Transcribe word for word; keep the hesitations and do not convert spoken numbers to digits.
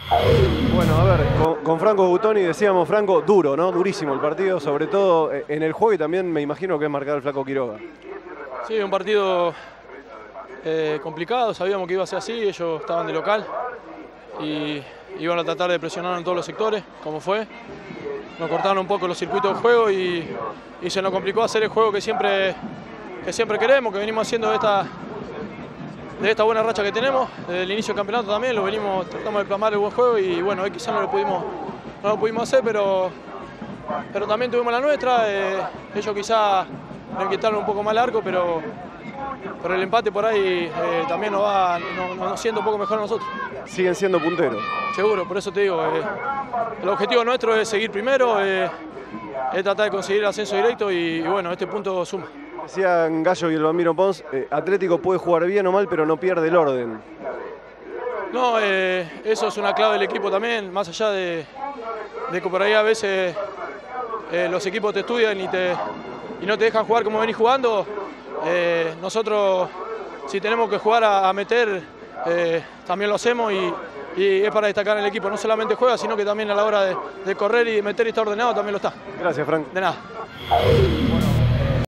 Bueno, a ver, con, con Franco Buttoni decíamos, Franco, duro, ¿no? Durísimo el partido, sobre todo en el juego y también me imagino que es marcar el Flaco Quiroga. Sí, un partido eh, complicado, sabíamos que iba a ser así, ellos estaban de local y iban a tratar de presionar en todos los sectores, como fue. Nos cortaron un poco los circuitos de juego y, y se nos complicó hacer el juego que siempre, que siempre queremos, que venimos haciendo de esta, de esta buena racha que tenemos. Desde el inicio del campeonato también lo venimos, tratamos de plasmar el buen juego y bueno, hoy quizás no lo pudimos, no lo pudimos hacer, pero, pero también tuvimos la nuestra. Eh, ellos quizás nos inquietaron un poco más largo, pero, pero el empate por ahí eh, también nos va nos, nos siente un poco mejor a nosotros. Siguen siendo punteros. Seguro, por eso te digo, eh, el objetivo nuestro es seguir primero, eh, es tratar de conseguir el ascenso directo y, y bueno, este punto suma. Decían Gallo y el Bambino Pons, eh, Atlético puede jugar bien o mal, pero no pierde el orden. No, eh, eso es una clave del equipo también, más allá de, de que por ahí a veces eh, los equipos te estudian y, te, y no te dejan jugar como venís jugando. Eh, nosotros, si tenemos que jugar a, a meter, eh, también lo hacemos y, y es para destacar en el equipo. No solamente juega, sino que también a la hora de, de correr y meter y estar ordenado también lo está. Gracias, Frank. De nada.